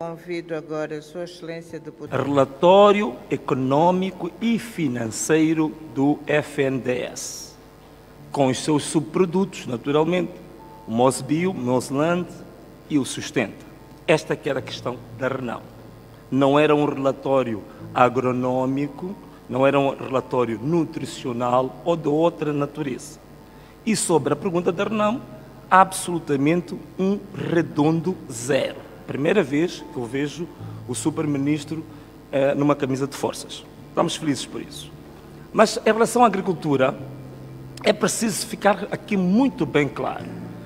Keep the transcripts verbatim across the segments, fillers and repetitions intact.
Convido agora a Sua Excelência Deputada. Relatório Econômico e Financeiro do F N D S, com os seus subprodutos, naturalmente, o Mosbio, o Mosland e o Sustenta. Esta que era a questão da Renão. Não era um relatório agronômico, não era um relatório nutricional ou de outra natureza. E sobre a pergunta da Renão, absolutamente um redondo zero. Primeira vez que eu vejo o super-ministro eh, numa camisa de forças. Estamos felizes por isso. Mas em relação à agricultura, é preciso ficar aqui muito bem claro.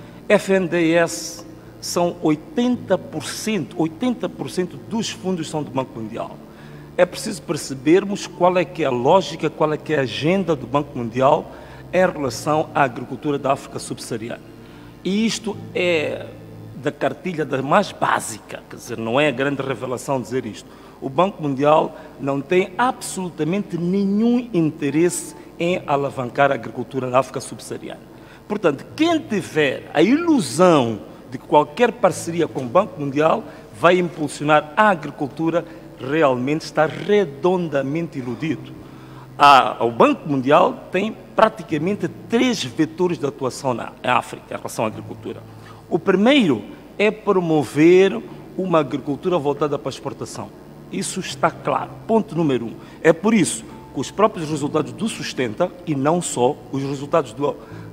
F N D S são oitenta por cento, oitenta por cento dos fundos são do Banco Mundial. É preciso percebermos qual é que é a lógica, qual é que é a agenda do Banco Mundial em relação à agricultura da África subsaariana. E isto é da cartilha da mais básica, quer dizer, não é a grande revelação dizer isto. O Banco Mundial não tem absolutamente nenhum interesse em alavancar a agricultura na África subsaariana. Portanto, quem tiver a ilusão de que qualquer parceria com o Banco Mundial vai impulsionar a agricultura, realmente está redondamente iludido. Ah, o Banco Mundial tem praticamente três vetores de atuação na África em relação à agricultura. O primeiro é promover uma agricultura voltada para a exportação. Isso está claro. Ponto número um. É por isso que os próprios resultados do Sustenta, e não só, os resultados do,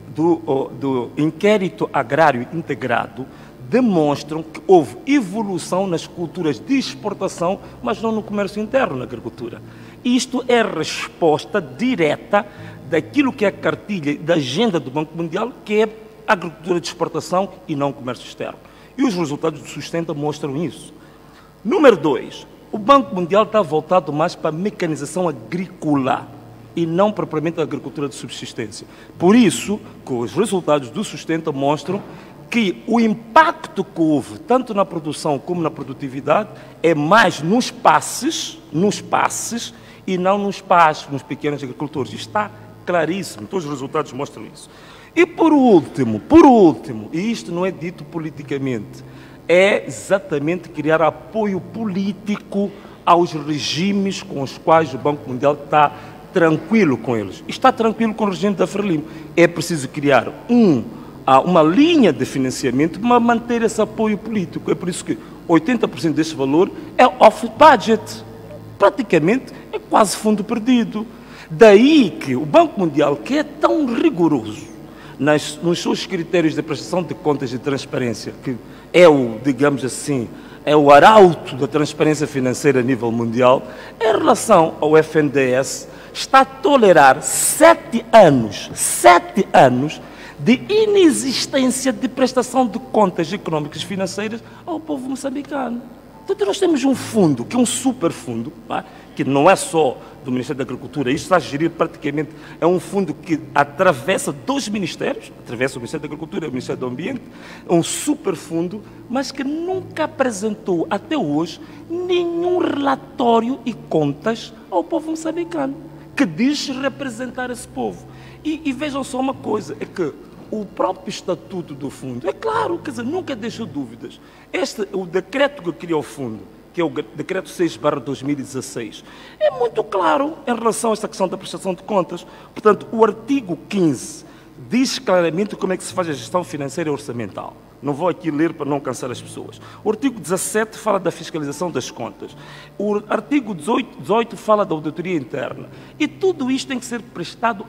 do, do inquérito agrário integrado, demonstram que houve evolução nas culturas de exportação, mas não no comércio interno na agricultura. Isto é resposta direta daquilo que é a cartilha da agenda do Banco Mundial, que é a agricultura de exportação e não o comércio externo. E os resultados do Sustenta mostram isso. Número dois, o Banco Mundial está voltado mais para a mecanização agrícola e não propriamente a agricultura de subsistência. Por isso que os resultados do Sustenta mostram que o impacto que houve, tanto na produção como na produtividade, é mais nos passes, nos passes e não nos passos, nos pequenos agricultores. Está claríssimo, todos os resultados mostram isso. E por último, por último, e isto não é dito politicamente, é exatamente criar apoio político aos regimes com os quais o Banco Mundial está tranquilo com eles. Está tranquilo com o regime da Frelimo. É preciso criar um, uma linha de financiamento para manter esse apoio político. É por isso que oitenta por cento deste valor é off-budget. Praticamente é quase fundo perdido. Daí que o Banco Mundial, que é tão rigoroso Nas, nos seus critérios de prestação de contas de transparência, que é o, digamos assim, é o arauto da transparência financeira a nível mundial, em relação ao F N D S, está a tolerar sete anos, sete anos de inexistência de prestação de contas económicas e financeiras ao povo moçambicano. Então nós temos um fundo, que é um super fundo, tá? Que não é só do Ministério da Agricultura, isto está a gerir praticamente, é um fundo que atravessa dois ministérios, atravessa o Ministério da Agricultura e o Ministério do Ambiente, é um super fundo, mas que nunca apresentou até hoje nenhum relatório e contas ao povo moçambicano, que diz representar esse povo. E, e vejam só uma coisa, é que o próprio estatuto do fundo, é claro, quer dizer, nunca deixou dúvidas. Este, o decreto que criou o fundo, que é o decreto seis barra dois mil e dezesseis, é muito claro em relação a esta questão da prestação de contas. Portanto, o artigo quinze diz claramente como é que se faz a gestão financeira e orçamental. Não vou aqui ler para não cansar as pessoas. O artigo dezassete fala da fiscalização das contas. O artigo dezoito, dezoito fala da auditoria interna. E tudo isto tem que ser prestado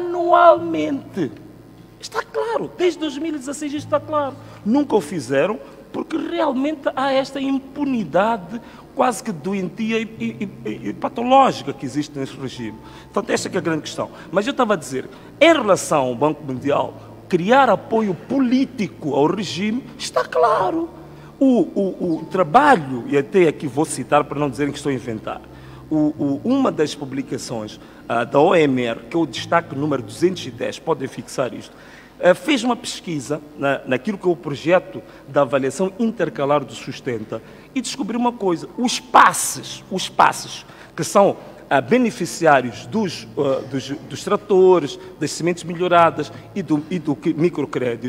anualmente. Está claro, desde dois mil e dezesseis isto está claro. Nunca o fizeram, porque realmente há esta impunidade quase que doentia e, e, e, e patológica que existe nesse regime. Portanto, esta é a grande questão. Mas eu estava a dizer, em relação ao Banco Mundial, criar apoio político ao regime, está claro. O, o, o trabalho, e até aqui vou citar para não dizerem que estou a inventar, o, o, uma das publicações uh, da O M R, que é o destaque número duzentos e dez, podem fixar isto, Uh, fez uma pesquisa na, naquilo que é o projeto da avaliação intercalar do Sustenta e descobriu uma coisa, os passes, os passes que são uh, beneficiários dos, uh, dos, dos tratores, das sementes melhoradas e do, e do microcrédito,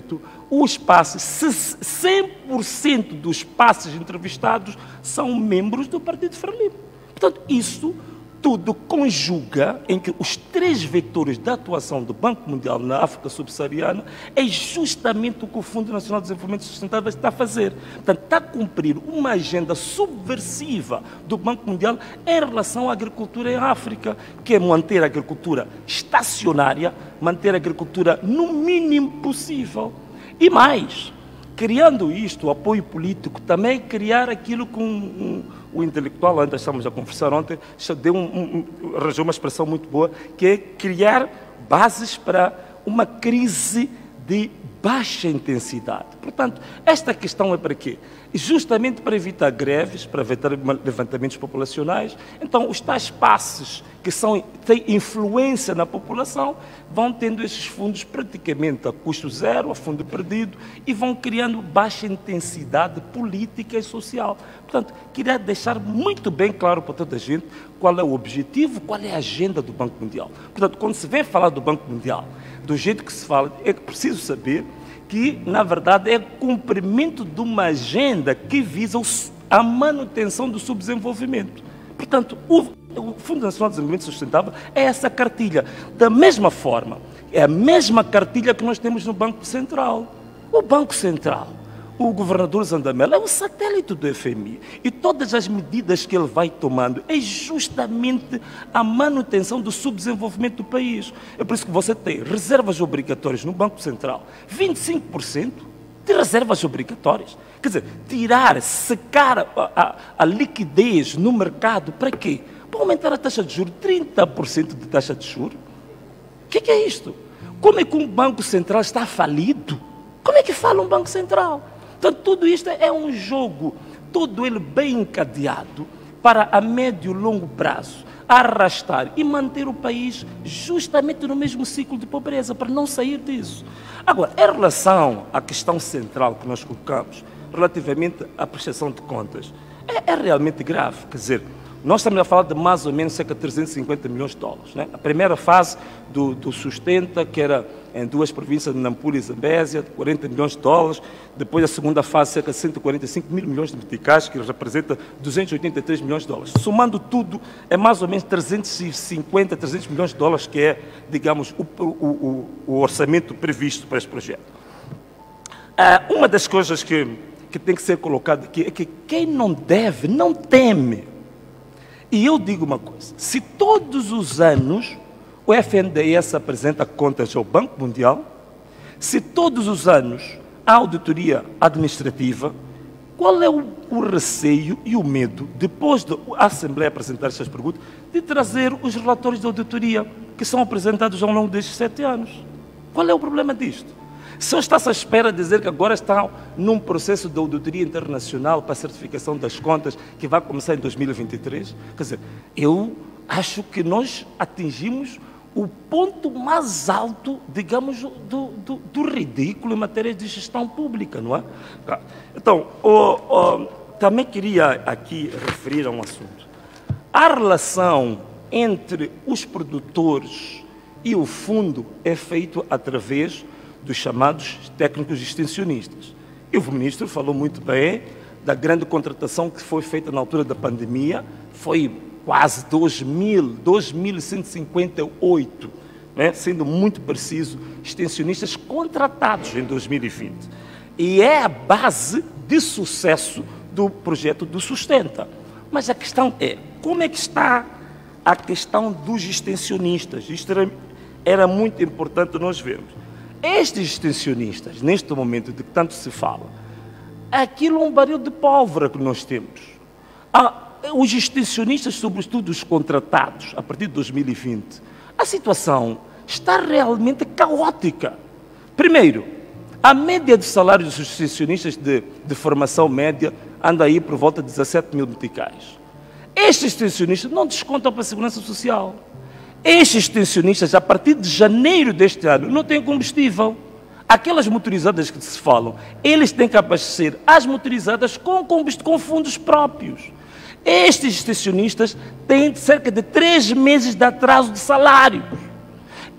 os passes, cem por cento dos passes entrevistados são membros do Partido Frelimo. Portanto, isso tudo conjuga em que os três vetores da atuação do Banco Mundial na África subsaariana é justamente o que o Fundo Nacional de Desenvolvimento Sustentável está a fazer. Portanto, está a cumprir uma agenda subversiva do Banco Mundial em relação à agricultura em África, que é manter a agricultura estacionária, manter a agricultura no mínimo possível. E mais, criando isto, o apoio político, também criar aquilo com um, o intelectual, ainda estamos a conversar ontem, deu um, um, arranjou uma expressão muito boa, que é criar bases para uma crise de baixa intensidade. Portanto, esta questão é para quê? Justamente para evitar greves, para evitar levantamentos populacionais. Então, os tais passes que são, têm influência na população vão tendo esses fundos praticamente a custo zero, a fundo perdido, e vão criando baixa intensidade política e social. Portanto, queria deixar muito bem claro para toda a gente qual é o objetivo, qual é a agenda do Banco Mundial. Portanto, quando se vem falar do Banco Mundial, do jeito que se fala, é preciso saber que, na verdade, é cumprimento de uma agenda que visa a manutenção do subdesenvolvimento. Portanto, o, o Fundo Nacional de Desenvolvimento Sustentável é essa cartilha. Da mesma forma, é a mesma cartilha que nós temos no Banco Central. O Banco Central, o governador Zandamela, é o satélite do F M I. E todas as medidas que ele vai tomando é justamente a manutenção do subdesenvolvimento do país. É por isso que você tem reservas obrigatórias no Banco Central, vinte e cinco por cento de reservas obrigatórias. Quer dizer, tirar, secar a, a, a liquidez no mercado, para quê? Para aumentar a taxa de juros, trinta por cento de taxa de juros. O que, que é isto? Como é que um Banco Central está falido? Como é que fala um Banco Central? Então, tudo isto é um jogo, todo ele bem encadeado para a médio e longo prazo, arrastar e manter o país justamente no mesmo ciclo de pobreza, para não sair disso. Agora, em relação à questão central que nós colocamos, relativamente à prestação de contas, é, é realmente grave. Quer dizer, nós estamos a falar de mais ou menos cerca de trezentos e cinquenta milhões de dólares. Né? A primeira fase do, do Sustenta, que era em duas províncias de Nampula e Zambésia, de quarenta milhões de dólares. Depois a segunda fase, cerca de cento e quarenta e cinco mil milhões de meticais, que representa duzentos e oitenta e três milhões de dólares. Somando tudo, é mais ou menos trezentos e cinquenta, trezentos milhões de dólares, que é, digamos, o, o, o, o orçamento previsto para este projeto. Ah, uma das coisas que, que tem que ser colocada aqui é que quem não deve, não teme. E eu digo uma coisa, se todos os anos o F N D S apresenta contas ao Banco Mundial, se todos os anos há auditoria administrativa, qual é o, o receio e o medo, depois da Assembleia apresentar estas perguntas, de trazer os relatórios de auditoria que são apresentados ao longo destes sete anos? Qual é o problema disto? Se está-se à espera de dizer que agora está num processo de auditoria internacional para a certificação das contas que vai começar em dois mil e vinte e três, quer dizer, eu acho que nós atingimos o ponto mais alto, digamos, do, do, do ridículo em matéria de gestão pública, não é? Então, o, o, também queria aqui referir a um assunto. A relação entre os produtores e o fundo é feito através dos chamados técnicos extensionistas. E o ministro falou muito bem da grande contratação que foi feita na altura da pandemia, foi quase dois mil, dois mil cento e cinquenta e oito, né, sendo muito preciso, extensionistas contratados em dois mil e vinte. E é a base de sucesso do projeto do Sustenta. Mas a questão é, como é que está a questão dos extensionistas? Isto era, era muito importante nós vermos. Estes extensionistas, neste momento de que tanto se fala, aquilo é um barril de pólvora que nós temos. Ah, os extensionistas, sobretudo os contratados, a partir de dois mil e vinte, a situação está realmente caótica. Primeiro, a média de salários dos extensionistas de, de formação média anda aí por volta de dezassete mil meticais. Estes extensionistas não descontam para a Segurança Social. Estes extensionistas, a partir de janeiro deste ano, não têm combustível. Aquelas motorizadas que se falam, eles têm que abastecer as motorizadas com combustível, com fundos próprios. Estes extensionistas têm cerca de três meses de atraso de salários.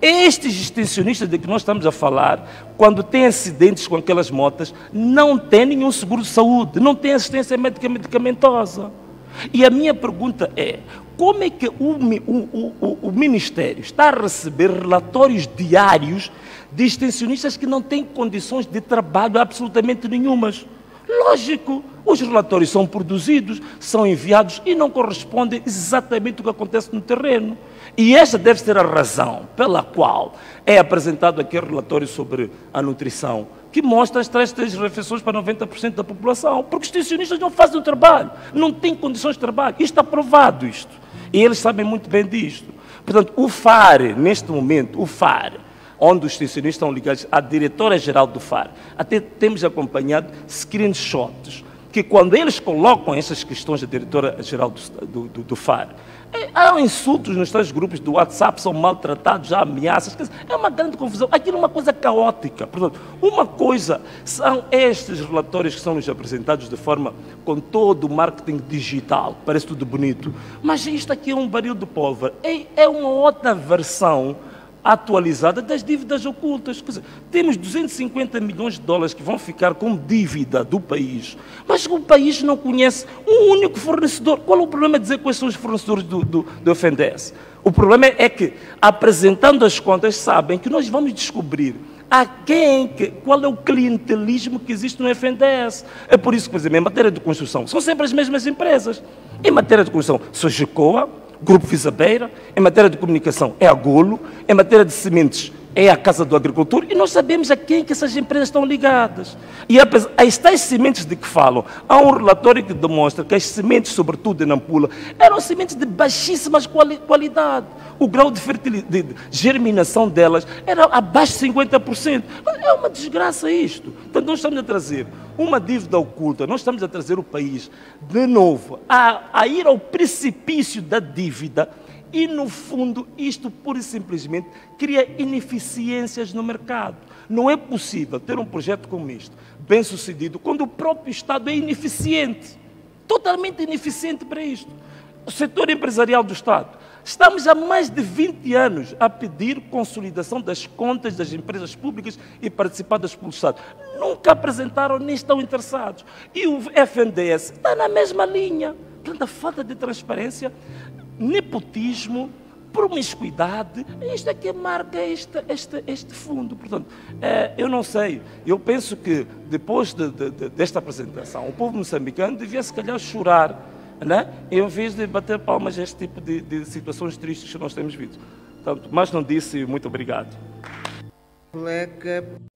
Estes extensionistas de que nós estamos a falar, quando têm acidentes com aquelas motas, não têm nenhum seguro de saúde, não têm assistência médica medicamentosa. E a minha pergunta é, como é que o, o, o, o Ministério está a receber relatórios diários de extensionistas que não têm condições de trabalho absolutamente nenhumas? Lógico, os relatórios são produzidos, são enviados e não correspondem exatamente ao que acontece no terreno. E esta deve ser a razão pela qual é apresentado aquele relatório sobre a nutrição, que mostra as três, três refeições para noventa por cento da população, porque os extensionistas não fazem o trabalho, não têm condições de trabalho. Isto está provado, isto. E eles sabem muito bem disto. Portanto, o F A R, neste momento, o F A R, onde os extensionistas estão ligados à diretora-geral do F A R, até temos acompanhado screenshots, que quando eles colocam essas questões da diretora-geral do, do, do, do F A R, é, há insultos nos tais grupos do WhatsApp, são maltratados, há ameaças, é uma grande confusão, aquilo é uma coisa caótica. Portanto, uma coisa são estes relatórios que são nos apresentados de forma, com todo o marketing digital, parece tudo bonito, mas isto aqui é um barril de pólvora, é, é uma outra versão atualizada das dívidas ocultas. Quer dizer, temos duzentos e cinquenta milhões de dólares que vão ficar como dívida do país, mas o país não conhece um único fornecedor. Qual é o problema de dizer quais são os fornecedores do, do, do F N D E S? O problema é que, apresentando as contas, sabem que nós vamos descobrir a quem, qual é o clientelismo que existe no F N D E S. É por isso que, por exemplo, em matéria de construção, são sempre as mesmas empresas. Em matéria de construção, Sogecoa, Grupo Visabeira, em matéria de comunicação é a Golo, em matéria de sementes é a Casa do Agricultor, e nós sabemos a quem que essas empresas estão ligadas. E as tais sementes de que falam, há um relatório que demonstra que as sementes, sobretudo em Nampula, eram sementes de baixíssima quali qualidade. O grau de, de germinação delas era abaixo de cinquenta por cento. É uma desgraça isto. Então nós estamos a trazer uma dívida oculta, nós estamos a trazer o país, de novo, a, a ir ao precipício da dívida. E, no fundo, isto pura e simplesmente cria ineficiências no mercado. Não é possível ter um projeto como este, bem sucedido, quando o próprio Estado é ineficiente, totalmente ineficiente para isto. O setor empresarial do Estado, estamos há mais de vinte anos a pedir consolidação das contas das empresas públicas e participadas pelo Estado. Nunca apresentaram nem estão interessados. E o F N D E S está na mesma linha. Portanto, a falta de transparência, nepotismo, promiscuidade, isto é que marca este, este, este fundo. Portanto, é, eu não sei, eu penso que depois de, de, de, desta apresentação, o povo moçambicano devia se calhar chorar, né? Em vez de bater palmas a este tipo de, de situações tristes que nós temos visto. Portanto, mas não disse, muito obrigado. Colega